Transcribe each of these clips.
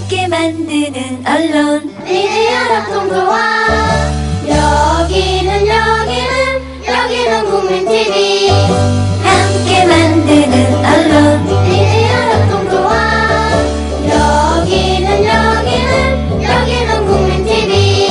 함께 만드는 언론 미디어 협동조합. 여기는 국민TV. 함께 만드는 언론 미디어 협동조합. 여기는 국민TV.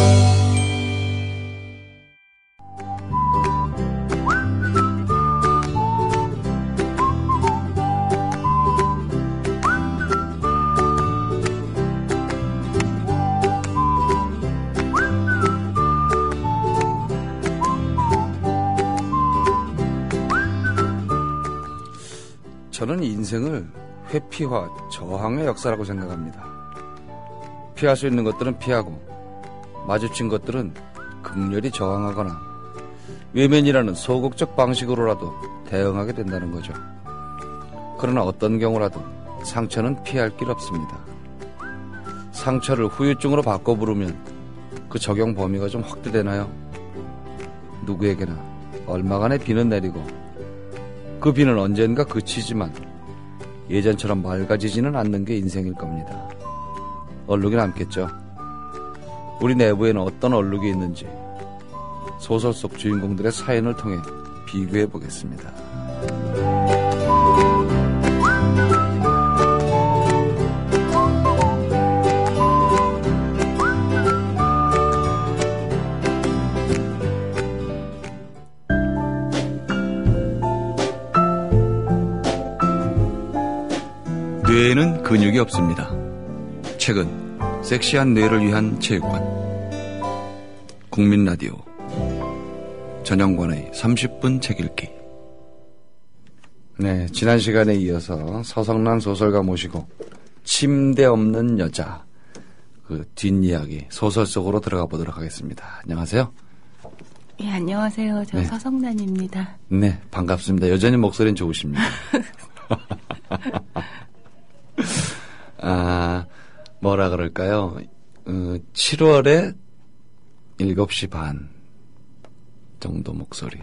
저는 인생을 회피와 저항의 역사라고 생각합니다. 피할 수 있는 것들은 피하고 마주친 것들은 극렬히 저항하거나 외면이라는 소극적 방식으로라도 대응하게 된다는 거죠. 그러나 어떤 경우라도 상처는 피할 길 없습니다. 상처를 후유증으로 바꿔 부르면 그 적용 범위가 좀 확대되나요? 누구에게나 얼마간의 비는 내리고 그 비는 언젠가 그치지만 예전처럼 맑아지지는 않는 게 인생일 겁니다. 얼룩이 남겠죠. 우리 내부에는 어떤 얼룩이 있는지 소설 속 주인공들의 사연을 통해 비교해 보겠습니다. 뇌에는 근육이 없습니다. 최근 섹시한 뇌를 위한 체육관 국민라디오 전영관의 30분 책 읽기. 네, 지난 시간에 이어서 서성란 소설가 모시고 침대 없는 여자 그 뒷이야기 소설 속으로 들어가 보도록 하겠습니다. 안녕하세요. 예, 안녕하세요. 저 서성란입니다. 네, 반갑습니다. 여전히 목소리는 좋으십니다. 뭐라 그럴까요? 7월에 7시 반 정도 목소리.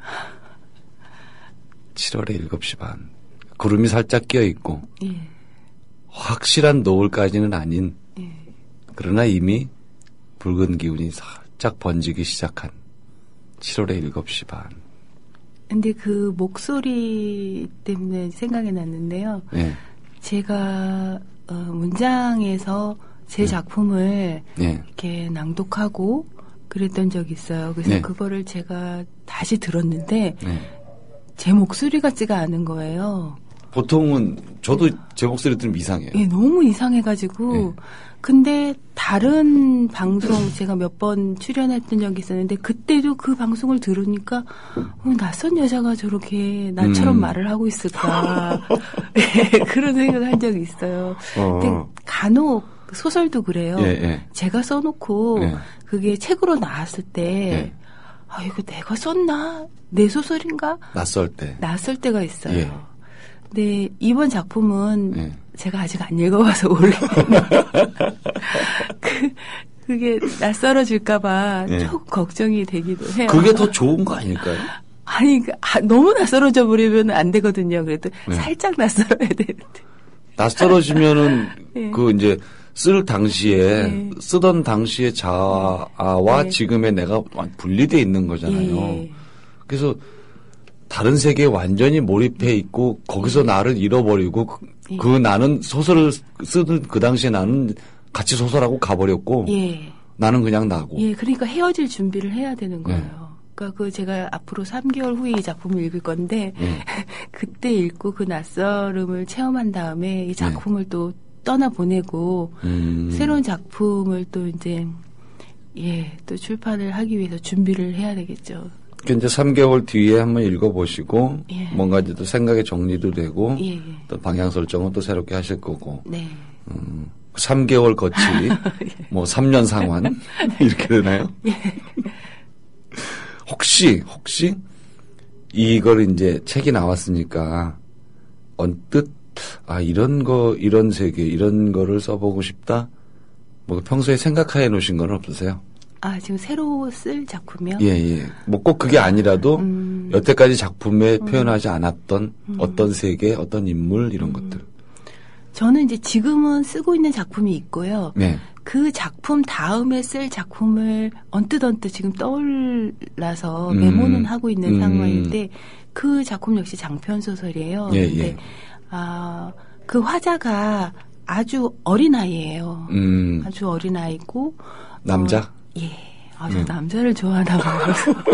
7월에 7시 반. 구름이 살짝 끼어 있고, 예. 확실한 노을까지는 아닌, 예. 그러나 이미 붉은 기운이 살짝 번지기 시작한 7월에 7시 반. 근데 그 목소리 때문에 생각이 났는데요. 예. 제가 문장에서 제 작품을 이렇게 낭독하고 그랬던 적이 있어요. 그래서 그거를 제가 다시 들었는데 제 목소리 같지가 않은 거예요. 보통은 저도 제 목소리 들으면 이상해요. 예, 너무 이상해가지고. 근데 다른 방송 제가 몇 번 출연했던 적이 있었는데 그때도 그 방송을 들으니까 낯선 여자가 저렇게 나처럼 말을 하고 있을까. 네, 그런 생각을 한 적이 있어요. 근데 간혹 소설도 그래요. 제가 써놓고 그게 책으로 나왔을 때 이거 내가 썼나? 내 소설인가? 낯설 때가 있어요. 근데 이번 작품은 제가 아직 안 읽어봐서 모르겠는데 그게 낯설어질까봐 조금 걱정이 되기도 해요. 그게 더 좋은 거 아닐까요? 아니 너무 낯설어져 버리면 안 되거든요. 그래도 살짝 낯설어야 되는데. 낯설어지면은 그 이제 쓰던 당시의 자아와 지금의 내가 분리돼 있는 거잖아요. 그래서 다른 세계에 완전히 몰입해 있고 거기서 나를 잃어버리고 그 나는 소설을 쓰던 그 당시에 나는 같이 소설하고 가버렸고 나는 그냥 나고. 그러니까 헤어질 준비를 해야 되는 거예요. 그러니까 그 제가 앞으로 3개월 후에 이 작품을 읽을 건데 그때 읽고 그 낯설음을 체험한 다음에 이 작품을 또 떠나보내고 새로운 작품을 또 이제 또 출판을 하기 위해서 준비를 해야 되겠죠. 이제 3개월 뒤에 한번 읽어보시고 뭔가 이제 또 생각의 정리도 되고 또 방향 설정은 또 새롭게 하실 거고 3개월 거치 뭐 3년 상환 이렇게 되나요? 혹시 이걸 이제 책이 나왔으니까 언뜻 이런 세계 이런 거를 써보고 싶다 뭐 평소에 생각해 놓으신 건 없으세요? 지금 새로 쓸 작품이요? 예. 뭐 꼭 그게 아니라도 여태까지 작품에 표현하지 않았던 어떤 세계, 어떤 인물 이런 것들. 저는 이제 지금은 쓰고 있는 작품이 있고요. 네. 그 작품 다음에 쓸 작품을 언뜻 지금 떠올라서 메모는 하고 있는 상황인데 그 작품 역시 장편 소설이에요. 예, 근데 예. 그 화자가 아주 어린 아이예요. 아주 어린 아이고 남자? 예. 저 남자를 좋아하나 봐요.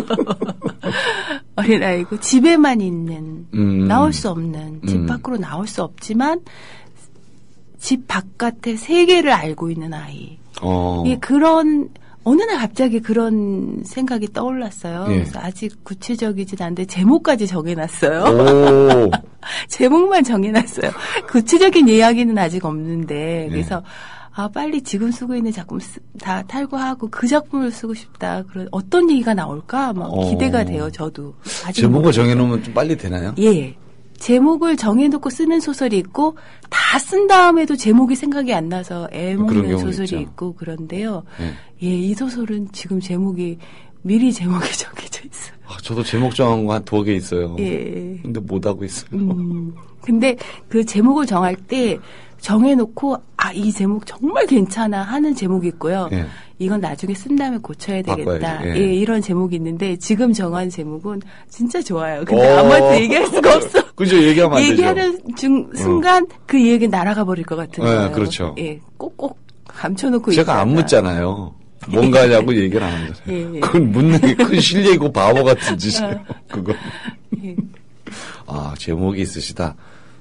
어린 아이고 집에만 있는 나올 수 없는 집 밖으로 나올 수 없지만 집 바깥의 세계를 알고 있는 아이. 예, 그런 어느 날 갑자기 그런 생각이 떠올랐어요. 예. 그래서 아직 구체적이진 않은데 제목까지 정해놨어요. 오. 제목만 정해놨어요. 구체적인 이야기는 아직 없는데 그래서 빨리 지금 쓰고 있는 작품 다 탈고하고 그 작품을 쓰고 싶다. 그런 어떤 얘기가 나올까 막 기대가 돼요. 저도. 아직 제목을 정해놓으면 좀 빨리 되나요? 예. 제목을 정해놓고 쓰는 소설이 있고 다 쓴 다음에도 제목이 생각이 안 나서 애먹는 소설이 있죠. 있고 그런데요. 예. 예, 이 소설은 지금 미리 제목이 정해져 있어요. 저도 제목 정한 거 한 2개 있어요. 예. 근데 못 하고 있어요. 근데 그 제목을 정할 때 정해놓고 이 제목 정말 괜찮아 하는 제목이 있고요. 예. 이건 나중에 쓴 다음에 고쳐야 되겠다. 바꿔야지. 예. 예, 이런 제목이 있는데 지금 정한 제목은 진짜 좋아요. 근데 아무한테 얘기할 수가 없어. 그죠? 얘기하면 안 되죠. 얘기하는 순간 그 얘기 날아가 버릴 것 같은 거예요. 그렇죠. 예, 꼭꼭 감춰놓고 제가 안 있다가. 묻잖아요. 뭔가 하냐고 얘기를 안 하잖아요. 예. 그건 묻는 게 큰 실례이고 바보 같은 짓이에요. 그거. 예. 제목이 있으시다.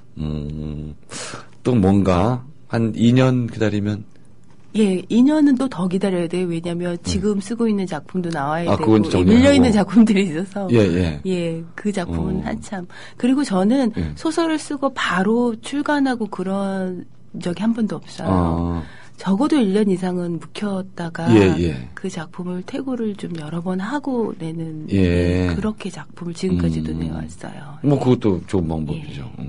또 뭔가 한 2년 기다리면 예, 2년은 또 더 기다려야 돼요. 왜냐하면 지금 쓰고 있는 작품도 나와야 되고 그건 정리하고. 밀려있는 작품들이 있어서 예. 그 작품은 한참. 그리고 저는 예. 소설을 쓰고 바로 출간하고 그런 적이 한 번도 없어요. 적어도 1년 이상은 묵혔다가 예. 그 작품을 퇴고를 좀 여러 번 하고 내는 예. 그렇게 작품을 지금까지도 내왔어요. 뭐 그것도 좋은 방법이죠. 예.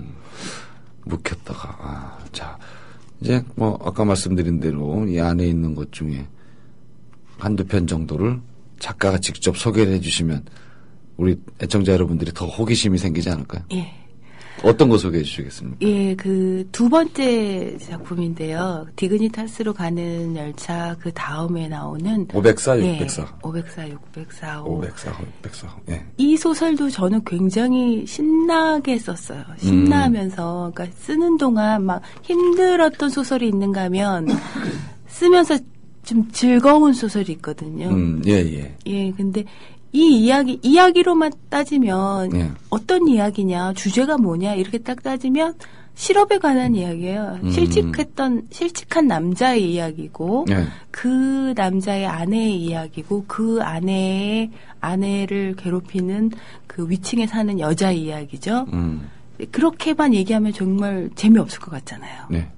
묵혔다가. 자, 이제 뭐 아까 말씀드린 대로 이 안에 있는 것 중에 한두 편 정도를 작가가 직접 소개를 해주시면 우리 애청자 여러분들이 더 호기심이 생기지 않을까요? 예. 어떤 거 소개해 주시겠습니까? 예, 그 두 번째 작품인데요. 디그니타스로 가는 열차 그 다음에 나오는 504, 예, 604. 504, 604. 504, 604. 예. 이 소설도 저는 굉장히 신나게 썼어요. 신나면서 그러니까 쓰는 동안 막 힘들었던 소설이 있는가 하면 쓰면서 좀 즐거운 소설이 있거든요. 예. 예, 근데 이 이야기로만 따지면 예. 어떤 이야기냐, 주제가 뭐냐 이렇게 딱 따지면 실업에 관한 이야기예요. 실직한 남자의 이야기고 예. 그 남자의 아내의 이야기고 그 아내를 괴롭히는 그 위층에 사는 여자의 이야기죠. 그렇게만 얘기하면 정말 재미없을 것 같잖아요. 네.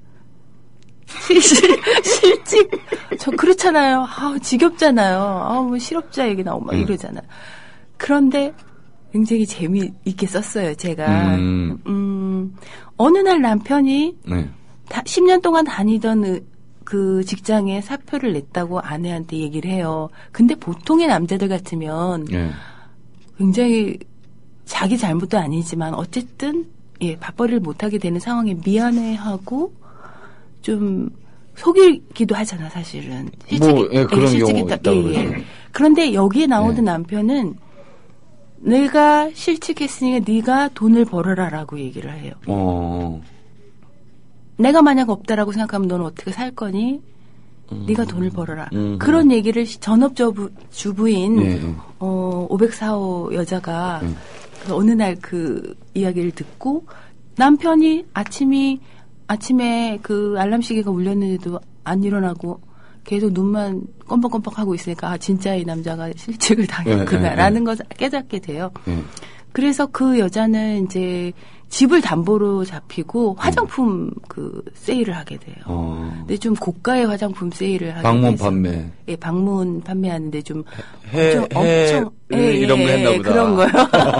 실직 저 그렇잖아요. 지겹잖아요. 뭐 실업자 얘기 나오고 막 이러잖아요. 그런데 굉장히 재미있게 썼어요. 제가 어느 날 남편이 네. 10년 동안 다니던 그 직장에 사표를 냈다고 아내한테 얘기를 해요. 근데 보통의 남자들 같으면 예. 굉장히 자기 잘못도 아니지만 어쨌든 밥벌이를 못하게 되는 상황에 미안해하고 좀 속이기도 하잖아, 사실은. 그런 경우 있다고 그러죠. 그런데 여기에 나오는 남편은 내가 실직했으니까 네가 돈을 벌어라라고 얘기를 해요. 내가 만약 없다라고 생각하면 너는 어떻게 살 거니? 네가 돈을 벌어라. 그런 얘기를 주부인 504호 여자가 어느 날 그 이야기를 듣고 남편이 아침에 그 알람 시계가 울렸는데도 안 일어나고 계속 눈만 껌뻑껌뻑하고 있으니까 진짜 이 남자가 실직을 당했구나라는 것을 깨닫게 돼요. 그래서 그 여자는 이제 집을 담보로 잡히고 화장품 그 세일을 하게 돼요. 근데 좀 고가의 화장품 세일을 하게 방문 돼서. 판매. 예, 방문 판매하는데 좀 엄청 이런 거 했나 보다. 그런 거요.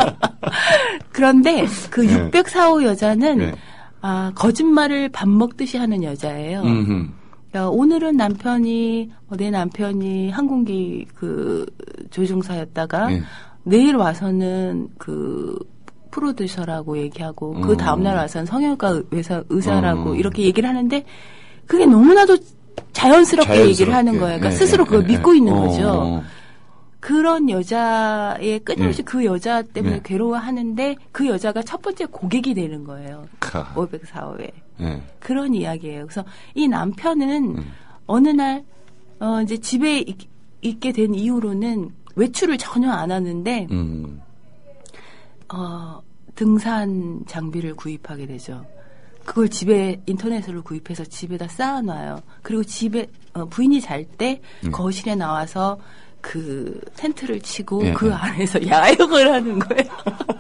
그런데 그 604호 여자는 거짓말을 밥 먹듯이 하는 여자예요. 오늘은 내 남편이 항공기 그 조종사였다가 내일 와서는 그 프로듀서라고 얘기하고 그 다음날 와서는 성형외과 의사라고 이렇게 얘기를 하는데 그게 너무나도 자연스럽게 얘기를 하는 거예요. 그러니까 스스로 그걸 믿고 있는 거죠. 그런 여자의 끊임없이 그 여자 때문에 괴로워하는데 그 여자가 첫 번째 고객이 되는 거예요. 504호에. 그런 이야기예요. 그래서 이 남편은 어느 날 이제 집에 있게 된 이후로는 외출을 전혀 안 하는데 등산 장비를 구입하게 되죠. 그걸 집에 인터넷으로 구입해서 집에다 쌓아놔요. 그리고 집에 부인이 잘 때 거실에 나와서 그 텐트를 치고 그 안에서 야영을 하는 거예요.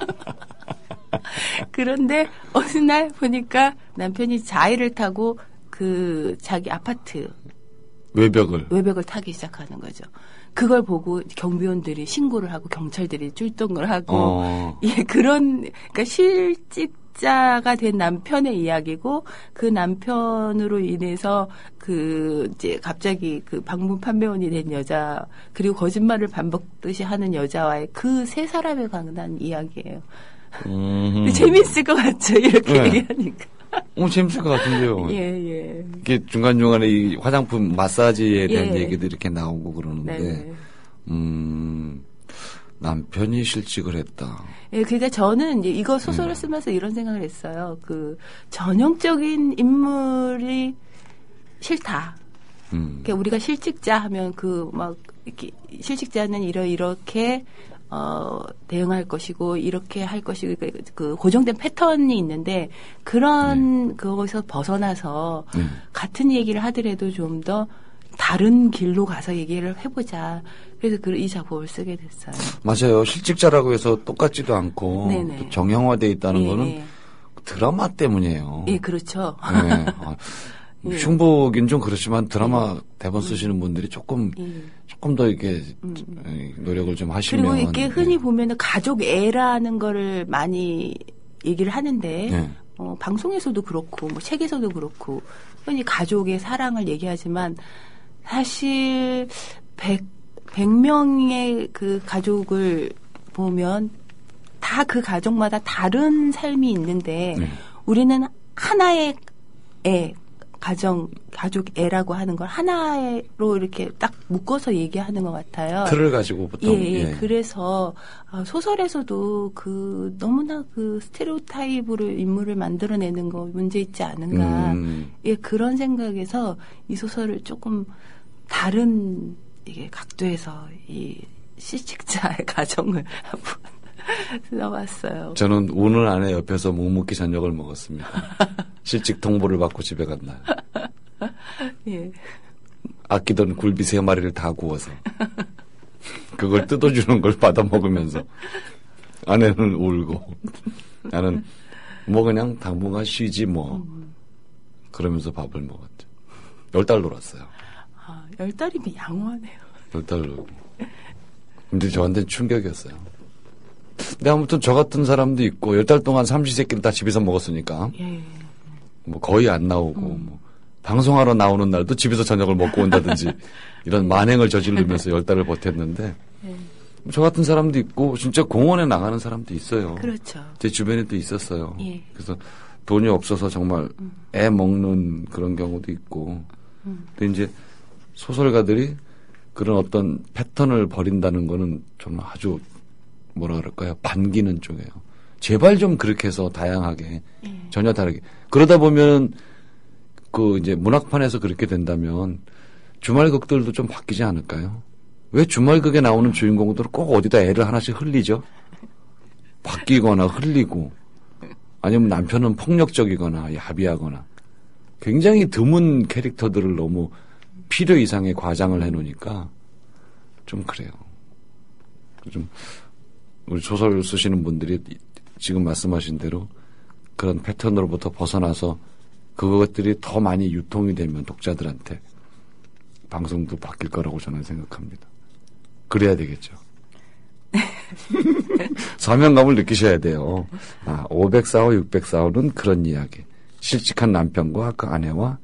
그런데 어느 날 보니까 남편이 자이를 타고 그 자기 아파트 외벽을 타기 시작하는 거죠. 그걸 보고 경비원들이 신고를 하고 경찰들이 출동을 하고 그러니까 실직자가 된 남편의 이야기고 그 남편으로 인해서 그 이제 갑자기 그 방문 판매원이 된 여자 그리고 거짓말을 반복듯이 하는 여자와의 그 세 사람에 관한 이야기예요. 재밌을 것 같죠 이렇게 얘기하니까. 재밌을 것 같은데요. 예. 이게 중간중간에 이 화장품 마사지에 대한 얘기도 이렇게 나오고 그러는데, 남편이 실직을 했다. 예, 그러니까 저는 이제 이거 소설을 쓰면서 이런 생각을 했어요. 그 전형적인 인물이 싫다. 그러니까 우리가 실직자 하면 그 막 이렇게 실직자는 이렇게 대응할 것이고 이렇게 할 것이고 그 고정된 패턴이 있는데 그런 그것에서 벗어나서 같은 얘기를 하더라도 좀 더 다른 길로 가서 얘기를 해보자. 그래서 이 작품을 쓰게 됐어요. 맞아요. 실직자라고 해서 똑같지도 않고 또 정형화되어 있다는 거는 드라마 때문이에요. 예, 그렇죠. 흉보긴 좀 그렇지만 드라마 대본 쓰시는 분들이 조금 더 이렇게 노력을 좀 하시면. 그리고 이렇게 흔히 보면은 가족 애라는 거를 많이 얘기를 하는데, 방송에서도 그렇고, 뭐 책에서도 그렇고, 흔히 가족의 사랑을 얘기하지만, 사실 100명의 그 가족을 보면 다 그 가족마다 다른 삶이 있는데, 우리는 하나의 가족 애라고 하는 걸 하나로 이렇게 딱 묶어서 얘기하는 것 같아요. 틀을 가지고 보통. 그래서 소설에서도 그 너무나 그 스테레오타입으로 인물을 만들어내는 거 문제 있지 않은가. 그런 생각에서 이 소설을 조금 다른 이게 각도에서 이 실직자의 가정을 한번 써봤어요. 저는 우는 아내 옆에서 묵묵히 저녁을 먹었습니다. 실직 통보를 받고 집에 간 날. 아끼던 굴비 3마리를 다 구워서 그걸 뜯어주는 걸 받아 먹으면서 아내는 울고 나는 뭐 그냥 당분간 쉬지 뭐 그러면서 밥을 먹었죠. 10달 놀았어요. 10달이면 양호하네요. 10달 놀고. 근데 저한테는 충격이었어요. 근데 아무튼 저 같은 사람도 있고 10달 동안 삼시세끼를 다 집에서 먹었으니까 뭐 거의 안 나오고 뭐 방송하러 나오는 날도 집에서 저녁을 먹고 온다든지 이런 만행을 저지르면서 10달을 버텼는데 저 같은 사람도 있고 진짜 공원에 나가는 사람도 있어요. 그렇죠. 제 주변에도 있었어요. 그래서 돈이 없어서 정말 애 먹는 그런 경우도 있고 근데 이제 소설가들이 그런 어떤 패턴을 버린다는 거는 저는 아주 뭐라 그럴까요? 반기는 쪽이에요. 제발 좀 그렇게 해서 다양하게 전혀 다르게 그러다 보면 그 이제 문학판에서 그렇게 된다면 주말극들도 좀 바뀌지 않을까요? 왜 주말극에 나오는 주인공들은 꼭 어디다 애를 하나씩 흘리죠? 바뀌거나 흘리고 아니면 남편은 폭력적이거나 야비하거나 굉장히 드문 캐릭터들을 너무 필요 이상의 과장을 해놓으니까 좀 그래요. 좀 우리 소설 쓰시는 분들이 지금 말씀하신 대로 그런 패턴으로부터 벗어나서 그것들이 더 많이 유통이 되면 독자들한테 방송도 바뀔 거라고 저는 생각합니다. 그래야 되겠죠. 사명감을 느끼셔야 돼요. 504호, 604호는 그런 이야기. 실직한 남편과 그 아내와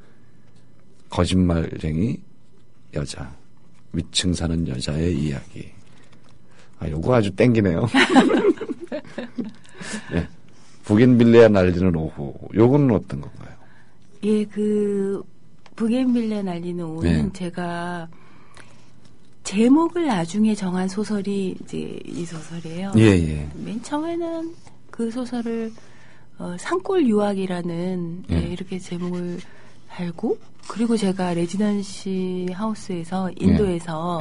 거짓말쟁이 여자, 위층 사는 여자의 이야기. 요거 아주 땡기네요. 네. 부겐빌레아 날리는 오후. 요거는 어떤 건가요? 예, 부겐빌레아 날리는 오후는 제가 제목을 나중에 정한 소설이 이제 이 소설이에요. 예. 맨 처음에는 그 소설을 산골 유학이라는 이렇게 제목을 달고 그리고 제가 레지던시 하우스에서 인도에서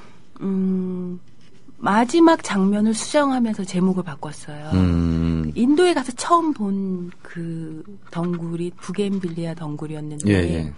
마지막 장면을 수정하면서 제목을 바꿨어요. 인도에 가서 처음 본 그 덩굴이 부겐빌레아 덩굴이었는데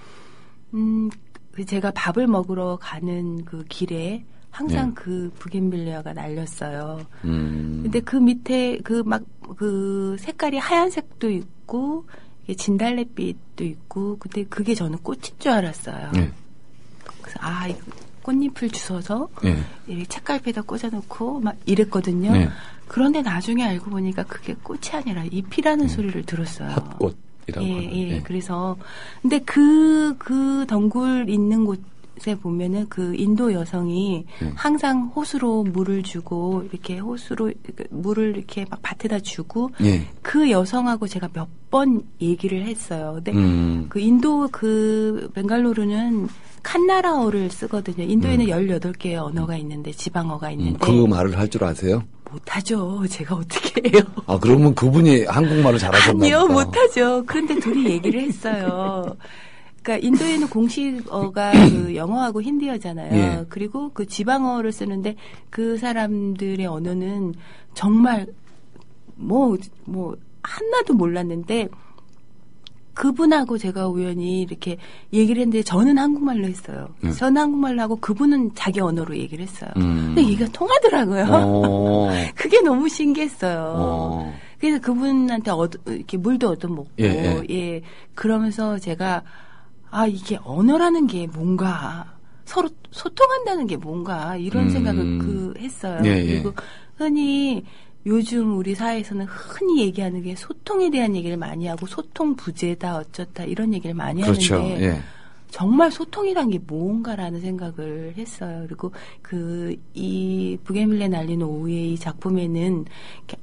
제가 밥을 먹으러 가는 그 길에 항상 그 부겐빌레아가 날렸어요. 근데 그 밑에 그 색깔이 하얀색도 있고 진달래빛도 있고 근데 그게 저는 꽃인 줄 알았어요. 그래서 이거 꽃잎을 주워서 이렇게 책갈피에다 꽂아놓고 막 이랬거든요. 그런데 나중에 알고 보니까 그게 꽃이 아니라 잎이라는 소리를 들었어요. 헛꽃이라고 하는. 그래서 근데 그 덩굴 있는 곳에 보면은 그 인도 여성이 항상 호수로 물을 주고 이렇게 호수로 물을 이렇게 막 밭에다 주고 그 여성하고 제가 몇 번 얘기를 했어요. 근데 그 인도 그 벵갈루루는 칸나라어를 쓰거든요. 인도에는 18개의 언어가 있는데 지방어가 있는데 그 말을 할 줄 아세요? 못하죠. 제가 어떻게 해요? 그러면 그분이 한국말을 잘하셨나 보다. 아니요, 못하죠. 그런데 둘이 얘기를 했어요. 그러니까 인도에는 공식어가 그 영어하고 힌디어잖아요. 그리고 그 지방어를 쓰는데 그 사람들의 언어는 정말 뭐 하나도 몰랐는데 그분하고 제가 우연히 이렇게 얘기를 했는데 저는 한국말로 했어요. 저는 한국말로 하고 그분은 자기 언어로 얘기를 했어요. 근데 얘기가 통하더라고요. 그게 너무 신기했어요. 그래서 그분한테 이렇게 물도 얻어먹고 그러면서 제가 이게 언어라는 게 뭔가 서로 소통한다는 게 뭔가 이런 생각을 했어요. 그리고 흔히 요즘 우리 사회에서는 흔히 얘기하는 게 소통에 대한 얘기를 많이 하고 소통 부재다 어쩌다 이런 얘기를 많이 하는데 정말 소통이란 게 뭔가라는 생각을 했어요. 그리고 이 부겐빌레아 날리는 오후의 이 작품에는 이렇게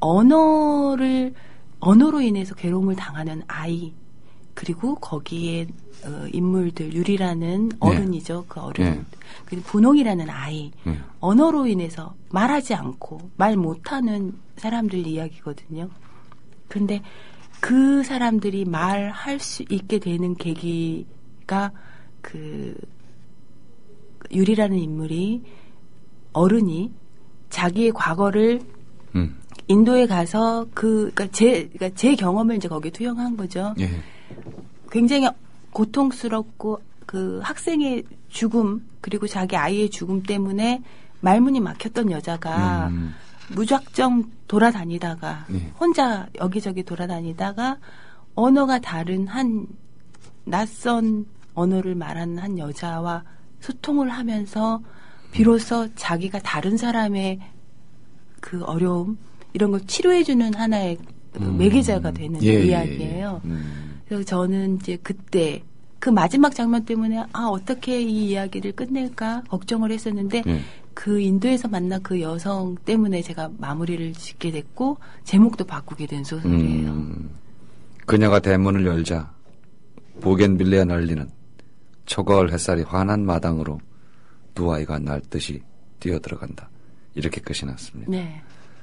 언어로 인해서 괴로움을 당하는 아이 그리고 거기에 인물들 유리라는 어른이죠. 그 어른. 그리고 분홍이라는 아이. 언어로 인해서 말하지 않고 말 못하는 사람들 이야기거든요. 그런데 그 사람들이 말할 수 있게 되는 계기가 유리라는 인물이 어른이 자기의 과거를 인도에 가서 그러니까 제 경험을 이제 거기에 투영한 거죠. 굉장히 고통스럽고 그 학생의 죽음 그리고 자기 아이의 죽음 때문에 말문이 막혔던 여자가 무작정 돌아다니다가 혼자 여기저기 돌아다니다가 언어가 다른 낯선 언어를 말하는 한 여자와 소통을 하면서 비로소 자기가 다른 사람의 그 어려움 이런 걸 치료해주는 하나의 매개자가 되는 이야기예요. 그래서 저는 이제 그때 그 마지막 장면 때문에 어떻게 이 이야기를 끝낼까 걱정을 했었는데 그 인도에서 만난 그 여성 때문에 제가 마무리를 짓게 됐고 제목도 바꾸게 된 소설이에요. 그녀가 대문을 열자 보겐빌레아 날리는 초가을 햇살이 환한 마당으로 두 아이가 날듯이 뛰어들어간다. 이렇게 끝이 났습니다. 네.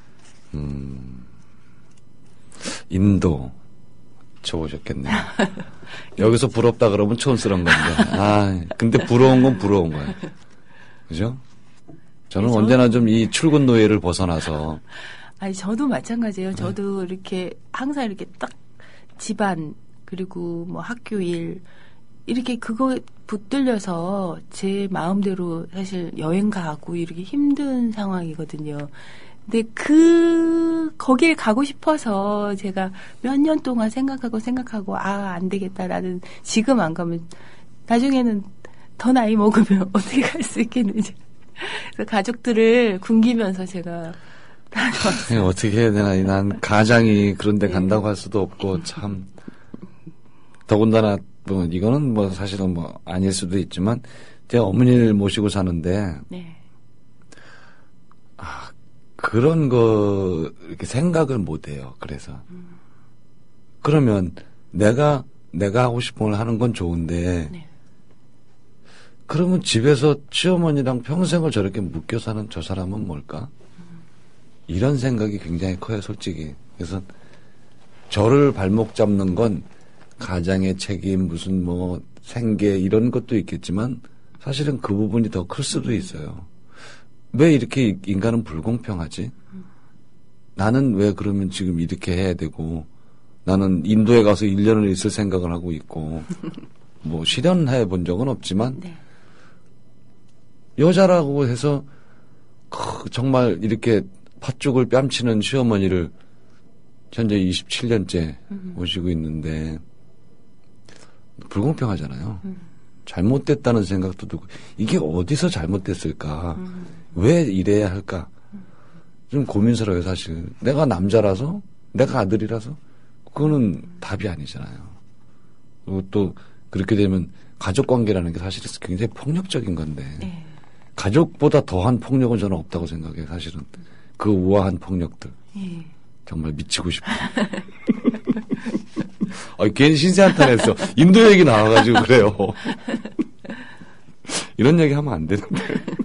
인도 좋으셨겠네요. 여기서 부럽다 그러면 촌스러운 건데. 근데 부러운 건 부러운 거예요. 그죠? 저는 언제나 좀 이 출근 노예를 벗어나서. 저도 마찬가지예요. 저도 이렇게 항상 이렇게 딱 집안 그리고 뭐 학교 일 이렇게 그거 붙들려서 제 마음대로 사실 여행 가고 이렇게 힘든 상황이거든요. 근데 거길 가고 싶어서 제가 몇 년 동안 생각하고 안 되겠다라는 지금 안 가면 나중에는 더 나이 먹으면 어떻게 갈 수 있겠는지. 그래서 가족들을 굶기면서 제가 다녀왔어요. 어떻게 해야 되나. 난 가장이 그런 데 간다고 할 수도 없고 참 더군다나 이거는 사실은 아닐 수도 있지만 제가 어머니를 모시고 사는데 그런 거 이렇게 생각을 못 해요. 그래서 그러면 내가 하고 싶은 걸 하는 건 좋은데 네. 그러면 집에서 시어머니랑 평생을 저렇게 묶여 사는 저 사람은 뭘까? 이런 생각이 굉장히 커요, 솔직히. 그래서 저를 발목 잡는 건 가장의 책임, 무슨 뭐 생계 이런 것도 있겠지만 사실은 그 부분이 더 클 수도 있어요. 왜 이렇게 인간은 불공평하지? 나는 왜 그러면 지금 이렇게 해야 되고 나는 인도에 가서 1년을 있을 생각을 하고 있고 뭐 실현해 본 적은 없지만 네. 여자라고 해서 정말 이렇게 팥죽을 뺨치는 시어머니를 현재 27년째 모시고 있는데 불공평하잖아요. 잘못됐다는 생각도 들고 이게 어디서 잘못됐을까? 왜 이래야 할까? 좀 고민스러워요, 사실. 내가 남자라서, 내가 아들이라서 그거는 답이 아니잖아요. 그리고 또 그렇게 되면 가족관계라는 게 사실 굉장히 폭력적인 건데 네. 가족보다 더한 폭력은 저는 없다고 생각해요, 사실은. 그 우아한 폭력들. 예. 정말 미치고 싶어. 괜히 신세한탄했어. 인도 얘기 나와가지고 그래요. 이런 얘기 하면 안 되는데.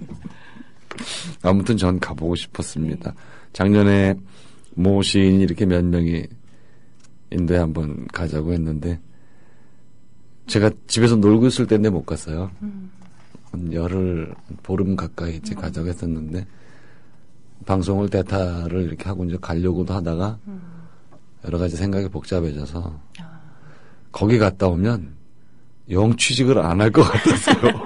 아무튼 전 가보고 싶었습니다. 작년에 모 시인이 이렇게 몇 명이 인도에 한번 가자고 했는데 제가 집에서 놀고 있을 때인데 못 갔어요. 한 열흘, 보름 가까이 이제 가자고 했었는데 방송을 대타를 이렇게 하고 이제 가려고도 하다가 여러 가지 생각이 복잡해져서 거기 갔다 오면 영 취직을 안 할 것 같았어요.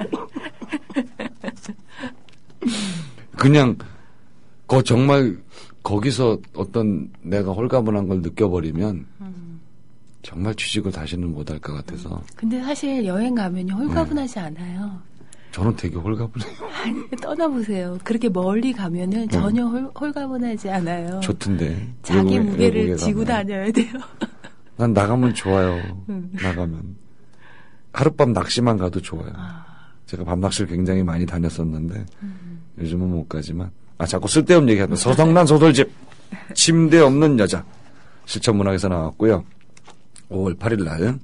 그냥 정말 거기서 어떤 내가 홀가분한 걸 느껴버리면 정말 취직을 다시는 못 할 것 같아서. 근데 사실 여행 가면요 홀가분하지 않아요. 저는 되게 홀가분해요. 아니, 떠나보세요. 그렇게 멀리 가면은 전혀 홀가분하지 않아요. 좋던데. 자기 무게를 외국에 지고 가면. 다녀야 돼요. 난 나가면 좋아요. 나가면. 하룻밤 낚시만 가도 좋아요. 제가 밤낚시를 굉장히 많이 다녔었는데 요즘은 못 가지만 자꾸 쓸데없는 얘기하면 서성란 소설집 침대 없는 여자 실천문학에서 나왔고요. 5월 8일 날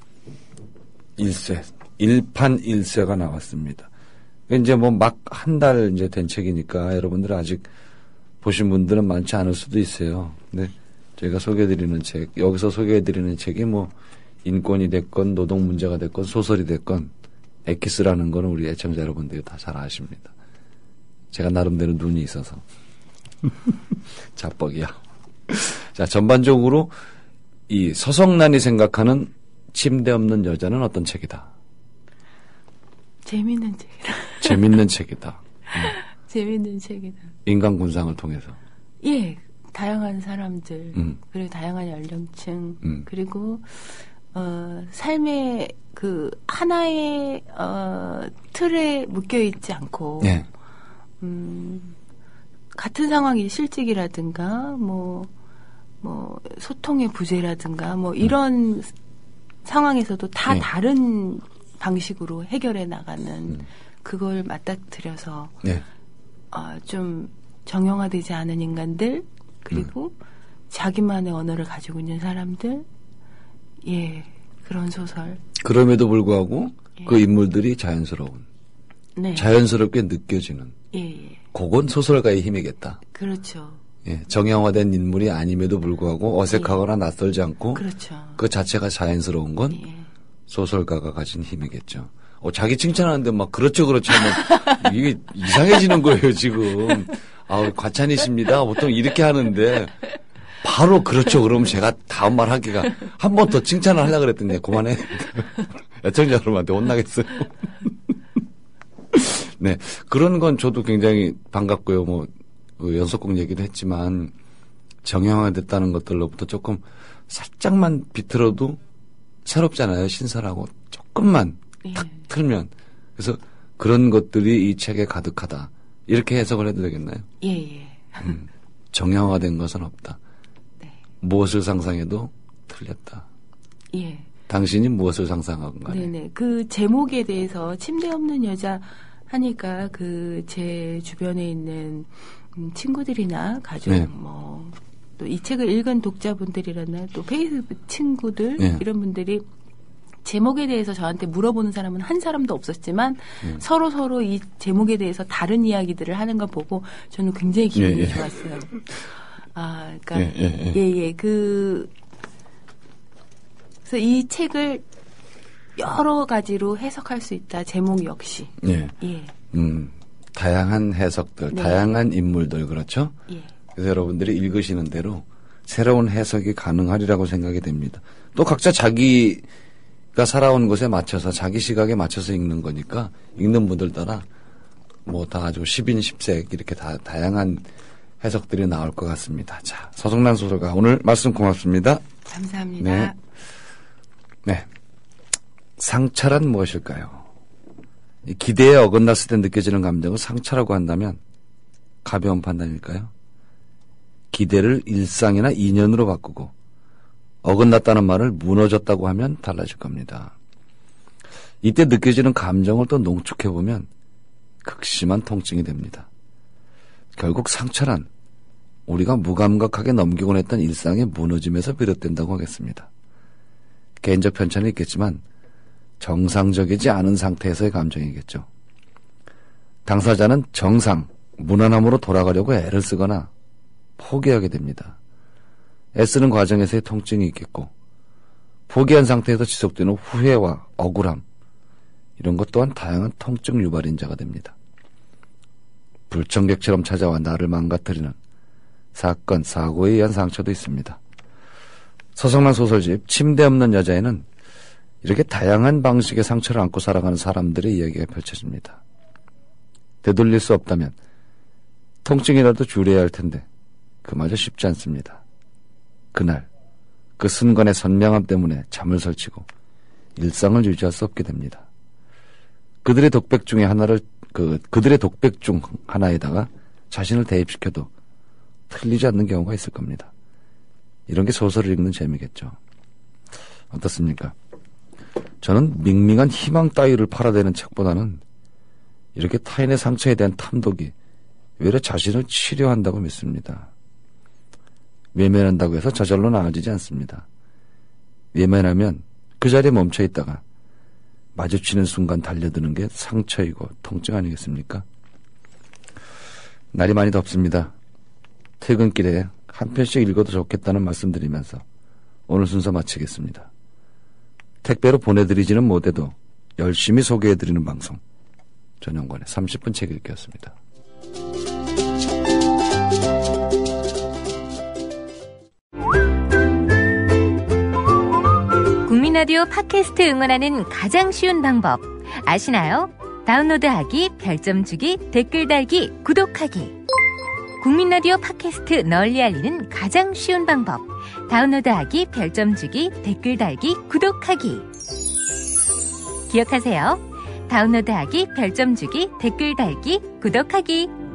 1판 1쇄가 나왔습니다. 이제 뭐 막 한 달 이제 된 책이니까 여러분들 아직 보신 분들은 많지 않을 수도 있어요. 근데 저희가 소개해드리는 책, 여기서 소개해드리는 책이 뭐 인권이 됐건 노동 문제가 됐건 소설이 됐건 엑기스라는 거는 우리 애청자 여러분들이 다 잘 아십니다. 제가 나름대로 눈이 있어서. 자뻑이야. 자, 전반적으로 이 서성란이 생각하는 침대 없는 여자는 어떤 책이다? 재밌는 책이다. 재밌는 책이다. 재밌는 책이다. 인간 군상을 통해서. 예, 다양한 사람들, 그리고 다양한 연령층, 그리고 삶의 그 하나의 틀에 묶여 있지 않고, 네. 같은 상황이 실직이라든가, 뭐 소통의 부재라든가, 뭐 이런 상황에서도 다 네. 다른 방식으로 해결해 나가는 그걸 맞닥뜨려서 네. 좀 정형화되지 않은 인간들 그리고 자기만의 언어를 가지고 있는 사람들 예 그런 소설 그럼에도 불구하고 예. 그 인물들이 자연스러운 네. 자연스럽게 느껴지는 예 그건 소설가의 힘이겠다. 그렇죠 예, 정형화된 인물이 아님에도 불구하고 어색하거나 낯설지 않고 그렇죠 그 자체가 자연스러운 건 예. 소설가가 가진 힘이겠죠. 자기 칭찬하는데 막 그렇죠 하면 이게 이상해지는 거예요 지금. 과찬이십니다. 보통 이렇게 하는데 바로 그렇죠 그러면 제가 다음 말 하기가 한 번 더 칭찬을 하려고 그랬더니 그만해. 애청자 여러분한테 혼나겠어요. 네, 그런 건 저도 굉장히 반갑고요. 그 연속곡 얘기도 했지만 정형화됐다는 것들로부터 조금 살짝만 비틀어도 새롭잖아요. 신선하고 조금만 탁 틀면. 그래서 그런 것들이 이 책에 가득하다. 이렇게 해석을 해도 되겠나요? 예. 정형화된 것은 없다. 네. 무엇을 상상해도 틀렸다. 예. 당신이 무엇을 상상한 간에. 네네. 그 제목에 대해서 침대 없는 여자 하니까 제 주변에 있는 친구들이나 가족, 네. 또 이 책을 읽은 독자분들이라나 또 페이스북 친구들 네. 이런 분들이 제목에 대해서 저한테 물어보는 사람은 한 사람도 없었지만 서로 이 제목에 대해서 다른 이야기들을 하는 걸 보고 저는 굉장히 기분이 예. 좋았어요. 그러니까 그래서 이 책을 여러 가지로 해석할 수 있다. 제목 역시. 예. 예. 다양한 해석들, 네. 다양한 인물들 그렇죠? 예. 그래서 여러분들이 읽으시는 대로 새로운 해석이 가능하리라고 생각이 됩니다. 또 각자 자기가 살아온 곳에 맞춰서 자기 시각에 맞춰서 읽는 거니까 읽는 분들 따라 뭐 다 아주 10인 10색 이렇게 다양한 해석들이 나올 것 같습니다. 자, 서정란 소설가 오늘 말씀 고맙습니다. 감사합니다. 네. 네. 상처란 무엇일까요? 이 기대에 어긋났을 때 느껴지는 감정을 상처라고 한다면 가벼운 판단일까요? 기대를 일상이나 인연으로 바꾸고 어긋났다는 말을 무너졌다고 하면 달라질 겁니다. 이때 느껴지는 감정을 또 농축해보면 극심한 통증이 됩니다. 결국 상처란 우리가 무감각하게 넘기곤 했던 일상의 무너짐에서 비롯된다고 하겠습니다. 개인적 편차는 있겠지만 정상적이지 않은 상태에서의 감정이겠죠. 당사자는 정상, 무난함으로 돌아가려고 애를 쓰거나 포기하게 됩니다. 애쓰는 과정에서의 통증이 있겠고 포기한 상태에서 지속되는 후회와 억울함 이런 것 또한 다양한 통증 유발인자가 됩니다. 불청객처럼 찾아와 나를 망가뜨리는 사건, 사고에 의한 상처도 있습니다. 서성란 소설집 침대 없는 여자에는 이렇게 다양한 방식의 상처를 안고 살아가는 사람들의 이야기가 펼쳐집니다. 되돌릴 수 없다면 통증이라도 줄여야 할 텐데 그마저 쉽지 않습니다. 그날 그 순간의 선명함 때문에 잠을 설치고 일상을 유지할 수 없게 됩니다. 그들의 독백 중 하나에다가 자신을 대입시켜도 틀리지 않는 경우가 있을 겁니다. 이런 게 소설을 읽는 재미겠죠. 어떻습니까? 저는 밍밍한 희망 따위를 팔아대는 책보다는 이렇게 타인의 상처에 대한 탐독이 외려 자신을 치료한다고 믿습니다. 외면한다고 해서 저절로 나아지지 않습니다. 외면하면 그 자리에 멈춰 있다가 마주치는 순간 달려드는 게 상처이고 통증 아니겠습니까? 날이 많이 덥습니다. 퇴근길에 한 편씩 읽어도 좋겠다는 말씀드리면서 오늘 순서 마치겠습니다. 택배로 보내드리지는 못해도 열심히 소개해드리는 방송 전영관의 30분 책 읽기였습니다. 국민라디오 팟캐스트 응원하는 가장 쉬운 방법 아시나요? 다운로드하기, 별점 주기, 댓글 달기, 구독하기. 국민라디오 팟캐스트 널리 알리는 가장 쉬운 방법 다운로드하기, 별점 주기, 댓글 달기, 구독하기. 기억하세요. 다운로드하기, 별점 주기, 댓글 달기, 구독하기.